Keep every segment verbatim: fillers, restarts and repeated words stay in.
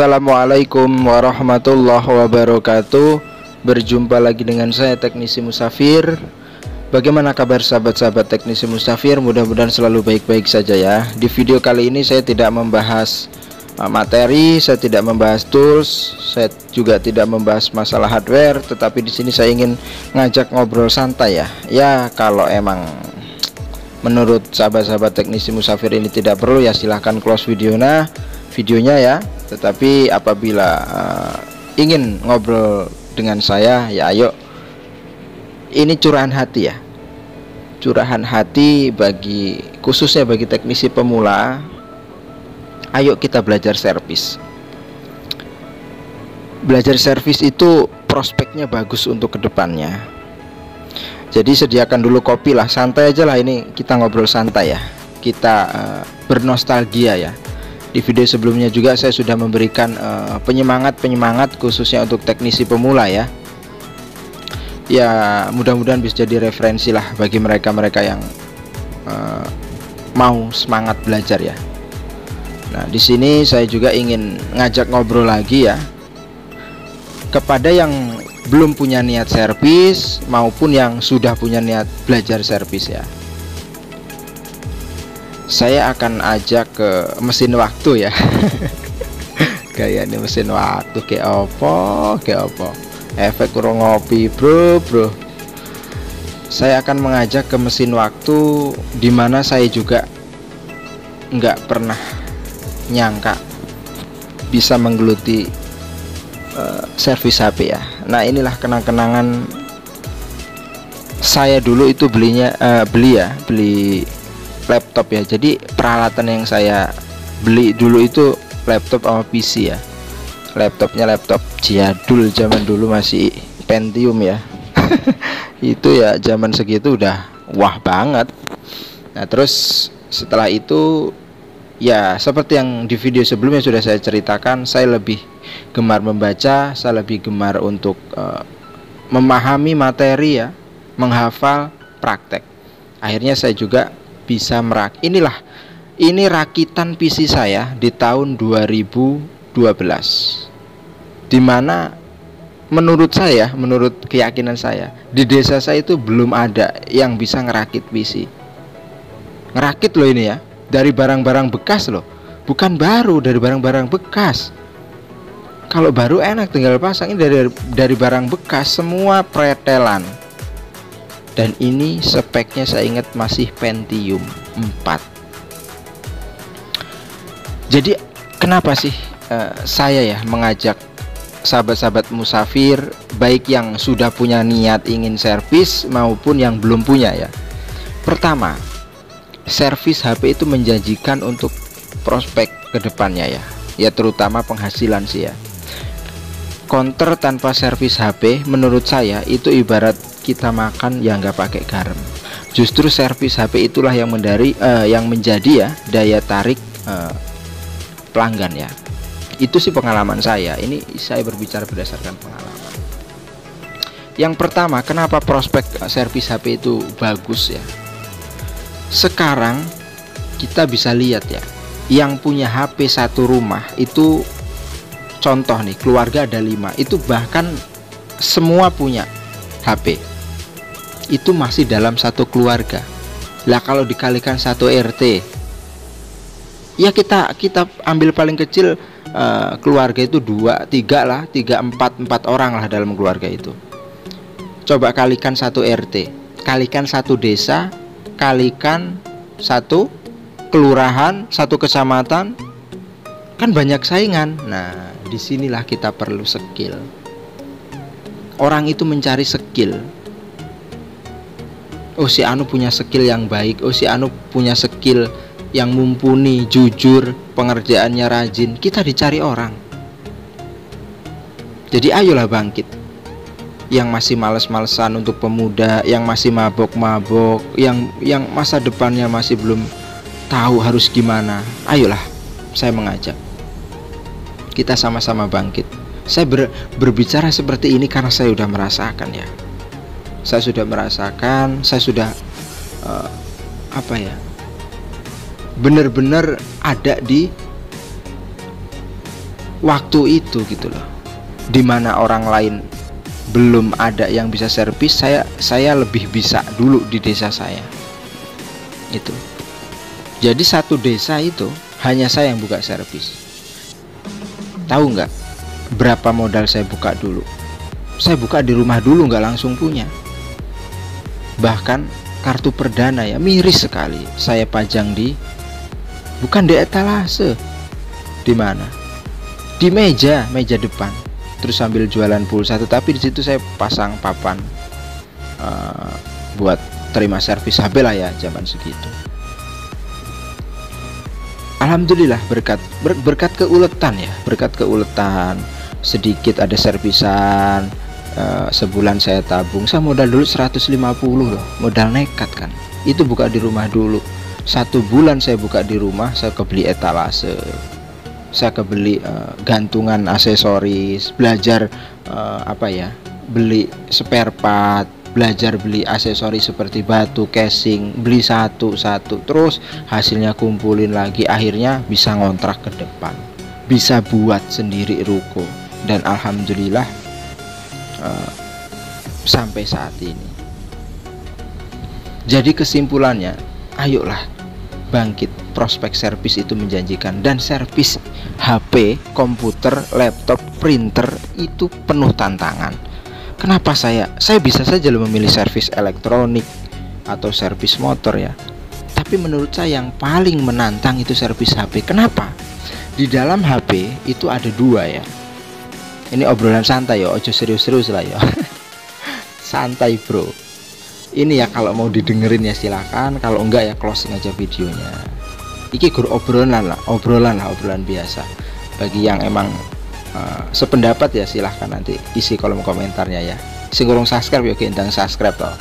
Assalamualaikum warahmatullahi wabarakatuh. Berjumpa lagi dengan saya Teknisi Musafir. Bagaimana kabar sahabat-sahabat Teknisi Musafir? Mudah-mudahan selalu baik-baik saja ya. Di video kali ini saya tidak membahas uh, materi, saya tidak membahas tools, saya juga tidak membahas masalah hardware, tetapi di sini saya ingin ngajak ngobrol santai ya. Ya kalau emang menurut sahabat-sahabat Teknisi Musafir ini tidak perlu, ya silahkan close video nah videonya ya. Tetapi apabila uh, ingin ngobrol dengan saya, ya ayo, ini curahan hati ya, curahan hati bagi khususnya bagi teknisi pemula. Ayo kita belajar servis. Belajar servis itu prospeknya bagus untuk kedepannya. Jadi sediakan dulu kopi lah, santai aja lah, ini kita ngobrol santai ya, kita uh, bernostalgia ya. Di video sebelumnya juga saya sudah memberikan uh, penyemangat-penyemangat khususnya untuk teknisi pemula ya. Ya mudah-mudahan bisa jadi referensi lah bagi mereka-mereka yang uh, mau semangat belajar ya. Nah di sini saya juga ingin ngajak ngobrol lagi ya kepada yang belum punya niat servis maupun yang sudah punya niat belajar servis ya. Saya akan ajak ke mesin waktu ya. Kayaknya mesin waktu kayak apa, kayak apa. Efek kurang ngopi bro, bro. Saya akan mengajak ke mesin waktu dimana saya juga nggak pernah nyangka bisa menggeluti uh, servis H P ya. Nah inilah kenang-kenangan saya dulu itu belinya uh, beli ya, beli laptop ya. Jadi peralatan yang saya beli dulu itu laptop sama P C ya. Laptopnya laptop jadul zaman dulu, masih Pentium ya. Itu ya zaman segitu udah wah banget. Nah terus setelah itu ya seperti yang di video sebelumnya sudah saya ceritakan, saya lebih gemar membaca, saya lebih gemar untuk uh, memahami materi ya, menghafal, praktek. Akhirnya saya juga bisa merak. Inilah ini rakitan P C saya di tahun dua ribu dua belas, dimana menurut saya, menurut keyakinan saya, di desa saya itu belum ada yang bisa ngerakit P C. Ngerakit loh ini ya, dari barang-barang bekas loh, bukan baru, dari barang-barang bekas. Kalau baru enak tinggal pasang, ini dari dari barang bekas, semua pretelan. Dan ini speknya saya ingat masih Pentium empat. Jadi kenapa sih uh, saya ya mengajak sahabat-sahabat musafir, baik yang sudah punya niat ingin servis maupun yang belum punya ya. Pertama, servis H P itu menjanjikan untuk prospek kedepannya ya, ya terutama penghasilan sih ya. Counter tanpa servis H P menurut saya itu ibarat kita makan yang nggak pakai garam. Justru servis H P itulah yang mendari uh, yang menjadi ya daya tarik uh, pelanggan ya. Itu sih pengalaman saya. Ini saya berbicara berdasarkan pengalaman. Yang pertama, kenapa prospek servis H P itu bagus ya? Sekarang kita bisa lihat ya, yang punya H P satu rumah itu, contoh nih, keluarga ada lima, itu bahkan semua punya H P, itu masih dalam satu keluarga. Lah kalau dikalikan satu R T, ya kita kita ambil paling kecil uh, keluarga itu dua, tiga lah, tiga, empat, empat orang lah dalam keluarga itu. Coba kalikan satu R T, kalikan satu desa, kalikan satu kelurahan, satu kecamatan, kan banyak saingan. Nah disinilah kita perlu skill. Orang itu mencari skill. Oh si Anu punya skill yang baik, oh si Anu punya skill yang mumpuni, jujur, pengerjaannya rajin. Kita dicari orang. Jadi ayolah bangkit. Yang masih males-malesan untuk pemuda, yang masih mabok-mabok, yang yang masa depannya masih belum tahu harus gimana, ayolah, saya mengajak kita sama-sama bangkit. Saya ber, berbicara seperti ini karena saya sudah merasakan ya. Saya sudah merasakan, saya sudah uh, apa ya, benar-benar ada di waktu itu gitu loh, dimana orang lain belum ada yang bisa servis, saya saya lebih bisa dulu di desa saya itu. Jadi satu desa itu hanya saya yang buka servis. Tahu nggak berapa modal saya buka dulu? Saya buka di rumah dulu, nggak langsung punya. Bahkan kartu perdana ya miris sekali saya pajang di, bukan di etalase, di mana? Di meja, meja depan. Terus sambil jualan pulsa, tetapi di situ saya pasang papan uh, buat terima servis H P lah ya zaman segitu. Alhamdulillah berkat ber, berkat keuletan ya, berkat keuletan sedikit ada servisan. Uh, sebulan saya tabung, saya modal dulu seratus lima puluh loh, modal nekat kan. Itu buka di rumah dulu. Satu bulan saya buka di rumah, saya kebeli etalase, saya kebeli uh, gantungan aksesoris, belajar uh, apa ya, beli spare part, belajar beli aksesoris seperti batu, casing, beli satu-satu, terus hasilnya kumpulin lagi, akhirnya bisa ngontrak ke depan, bisa buat sendiri ruko, dan alhamdulillah uh, sampai saat ini. Jadi kesimpulannya, ayolah bangkit, prospek servis itu menjanjikan, dan servis H P, komputer, laptop, printer itu penuh tantangan. Kenapa saya saya bisa saja loh memilih servis elektronik atau servis motor ya, tapi menurut saya yang paling menantang itu servis H P. Kenapa? Di dalam H P itu ada dua ya. Ini obrolan santai ya, ojo serius-serius lah ya. Santai bro. Ini ya kalau mau didengerin ya silakan, kalau enggak ya closing aja videonya. Iki gur obrolan lah, obrolan lah, obrolan biasa. Bagi yang emang uh, sependapat ya silahkan nanti isi kolom komentarnya ya. Sing kurang subscribe ya gendang subscribe toh.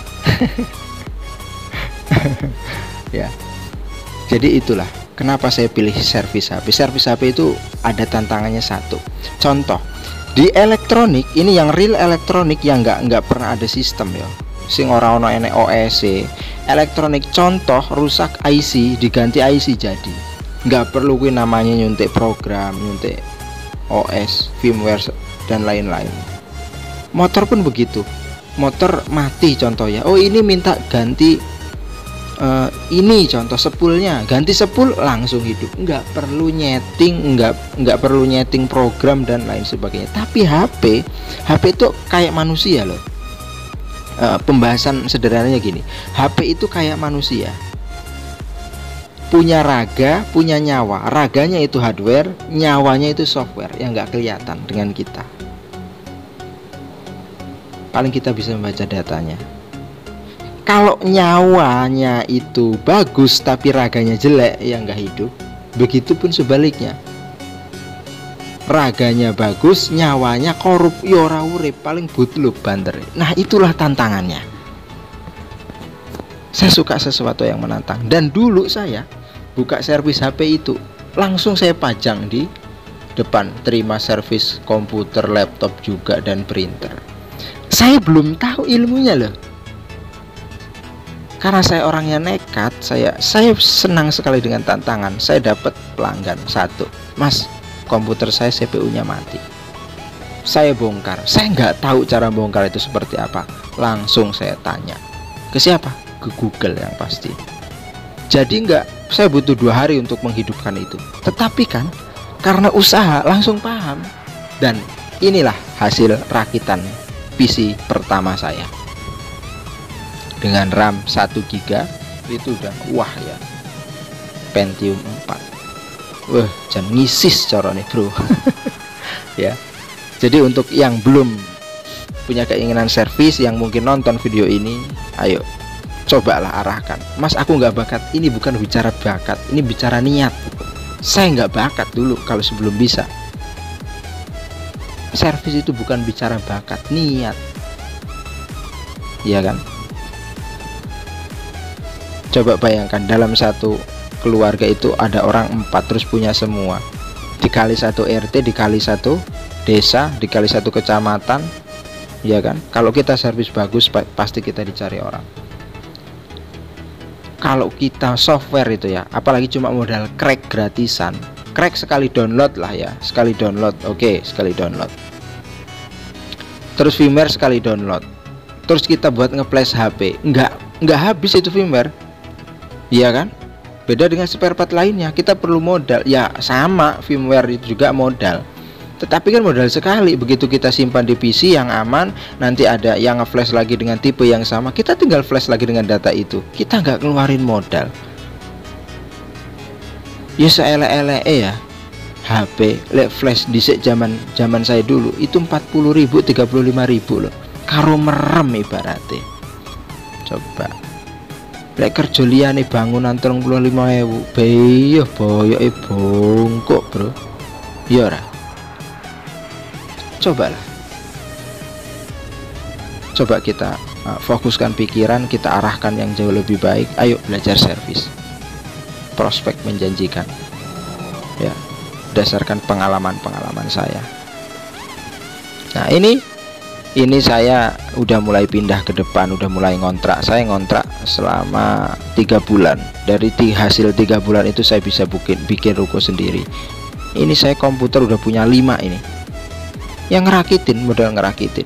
Ya. Jadi itulah kenapa saya pilih servis H P. Servis H P itu ada tantangannya satu. Contoh di elektronik ini, yang real elektronik yang nggak nggak pernah ada sistem ya. Sing ora ono enek O S C elektronik, contoh rusak I C diganti I C jadi, nggak perlu kuwi namanya nyuntik program, nyuntik O S, firmware dan lain-lain. Motor pun begitu, motor mati contoh ya, oh ini minta ganti uh, ini contoh sepulnya, ganti sepul langsung hidup, nggak perlu nyeting, nggak nggak perlu nyeting program dan lain sebagainya. Tapi H P H P itu kayak manusia loh. Uh, pembahasan sederhananya gini, H P itu kayak manusia, punya raga, punya nyawa. Raganya itu hardware, nyawanya itu software yang nggak kelihatan dengan kita. Paling kita bisa membaca datanya. Kalau nyawanya itu bagus tapi raganya jelek, ya nggak hidup. Begitupun sebaliknya, raganya bagus, nyawanya korup, yora urip, paling butluk banter. Nah itulah tantangannya. Saya suka sesuatu yang menantang, dan dulu saya buka servis H P itu langsung saya pajang di depan, terima servis komputer, laptop juga, dan printer. Saya belum tahu ilmunya loh, karena saya orangnya nekat. Saya saya senang sekali dengan tantangan. Saya dapat pelanggan satu, mas, komputer saya C P U-nya mati. Saya bongkar. Saya nggak tahu cara bongkar itu seperti apa. Langsung saya tanya ke siapa? Ke Google yang pasti. Jadi nggak, saya butuh dua hari untuk menghidupkan itu. Tetapi kan karena usaha langsung paham. Dan inilah hasil rakitan P C pertama saya. Dengan RAM satu giga itu udah wah ya. Pentium empat. Wah, jangan ngisis cara nih bro. Ya. Jadi untuk yang belum punya keinginan servis, yang mungkin nonton video ini, ayo cobalah arahkan. Mas, aku nggak bakat. Ini bukan bicara bakat, ini bicara niat. Saya nggak bakat dulu kalau sebelum bisa. Servis itu bukan bicara bakat, niat. Iya kan? Coba bayangkan dalam satu keluarga itu ada orang empat, terus punya semua, dikali satu R T, dikali satu desa, dikali satu kecamatan, ya kan? Kalau kita servis bagus, pasti kita dicari orang. Kalau kita software itu ya, apalagi cuma modal crack gratisan, crack sekali download lah ya, sekali download. Oke, sekali download. Terus firmware sekali download. Terus kita buat nge-flash H P, nggak nggak habis itu firmware, iya kan? Beda dengan spare part lainnya, kita perlu modal. Ya sama, firmware itu juga modal. Tetapi kan modal sekali. Begitu kita simpan di P C yang aman, nanti ada yang nge-flash lagi dengan tipe yang sama, kita tinggal flash lagi dengan data itu. Kita nggak ngeluarin modal. Ya seele-ele ya H P lek flash dhisik zaman zaman saya dulu itu empat puluh ribu, tiga puluh lima ribu loh. Karo merem ibaratnya. Coba lek kerja liyane bangunan tiga puluh lima ribu, beyo boyoke bongkok, Bro. Ya ora. Cobalah. Coba kita uh, fokuskan pikiran, kita arahkan yang jauh lebih baik. Ayo belajar servis. Prospek menjanjikan. Ya, berdasarkan pengalaman-pengalaman saya. Nah, ini ini saya udah mulai pindah ke depan, udah mulai ngontrak. Saya ngontrak selama tiga bulan. Dari hasil tiga bulan itu saya bisa bikin bikin ruko sendiri. Ini saya komputer udah punya lima ini. Yang ngerakitin, modal ngerakitin.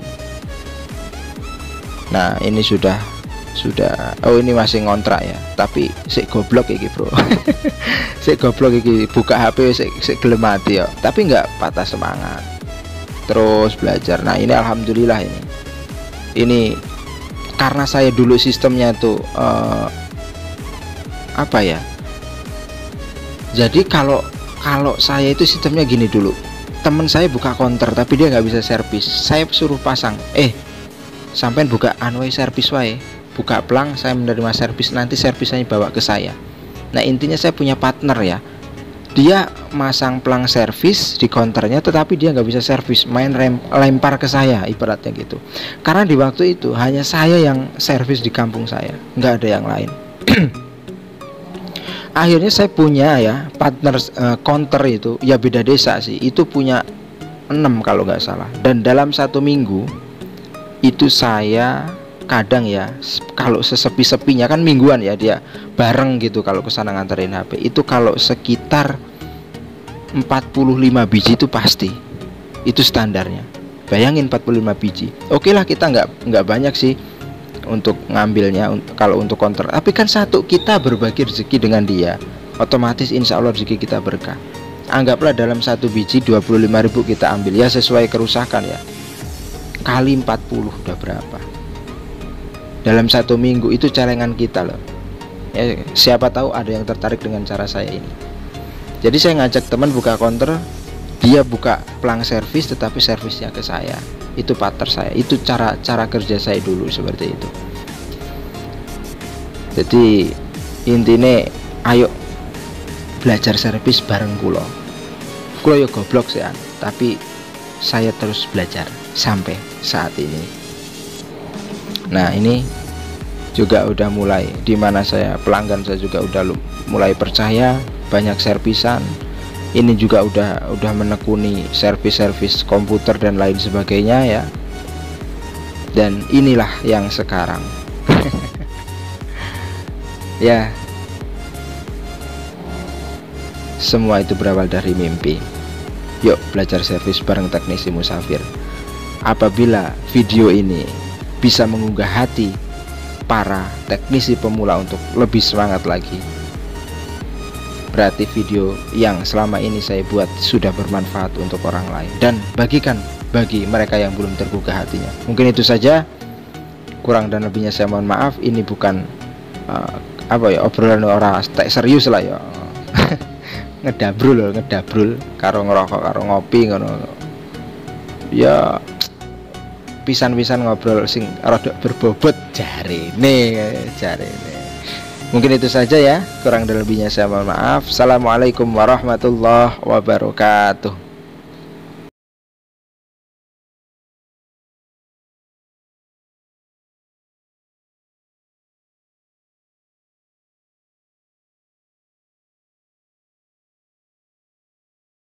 Nah, ini sudah sudah oh ini masih ngontrak ya, tapi sik goblok iki, Bro. Sik goblok iki, buka H P sik sik gelem mati ya, tapi nggak patah semangat, terus belajar. Nah, ini alhamdulillah ini ini karena saya dulu sistemnya tuh uh, apa ya, jadi kalau kalau saya itu sistemnya gini dulu, temen saya buka counter tapi dia nggak bisa servis, saya suruh pasang, eh sampean buka anway servis wae, buka plang, saya menerima servis, nanti servisnya bawa ke saya. Nah, intinya saya punya partner ya, dia masang plang servis di counternya, tetapi dia nggak bisa servis, main rem, lempar ke saya ibaratnya gitu. Karena di waktu itu hanya saya yang servis di kampung saya, nggak ada yang lain. Akhirnya saya punya ya partner uh, counter itu, ya beda desa sih, itu punya enam kalau nggak salah. Dan dalam satu minggu itu saya kadang ya, kalau sesepi-sepinya kan mingguan ya, dia bareng gitu kalau kesana nganterin H P, itu kalau sekitar empat puluh lima biji itu pasti, itu standarnya. Bayangin empat puluh lima biji. Oke lah, kita nggak nggak banyak sih untuk ngambilnya kalau untuk counter, tapi kan satu, kita berbagi rezeki dengan dia, otomatis insya Allah rezeki kita berkah. Anggaplah dalam satu biji dua puluh lima ribu kita ambil ya, sesuai kerusakan ya, kali empat puluh udah berapa dalam satu minggu, itu celengan kita loh ya. Siapa tahu ada yang tertarik dengan cara saya ini. Jadi saya ngajak teman buka counter, dia buka plang servis tetapi servisnya ke saya. Itu partner saya, itu cara cara kerja saya dulu seperti itu. Jadi intinya ayo belajar servis bareng kulo. Kulo yo goblok sih, tapi saya terus belajar sampai saat ini. Nah, ini juga udah mulai, dimana saya pelanggan saya juga udah mulai percaya, banyak servisan. Ini juga udah udah menekuni servis-servis komputer dan lain sebagainya ya. Dan inilah yang sekarang. Ya, semua itu berawal dari mimpi. Yuk belajar servis bareng Teknisi Musafir. Apabila video ini bisa menggugah hati para teknisi pemula untuk lebih semangat lagi, berarti video yang selama ini saya buat sudah bermanfaat untuk orang lain, dan bagikan bagi mereka yang belum tergugah hatinya. Mungkin itu saja, kurang dan lebihnya saya mohon maaf. Ini bukan uh, apa ya, obrolan orang tak serius lah ya. Ngedabrul ngedabrul karo ngerokok karo ngopi ngono ya, pisan-pisan ngobrol sing rada berbobot jarine jarine. Mungkin itu saja ya, kurang dan lebihnya saya mohon maaf. Assalamualaikum warahmatullahi wabarakatuh.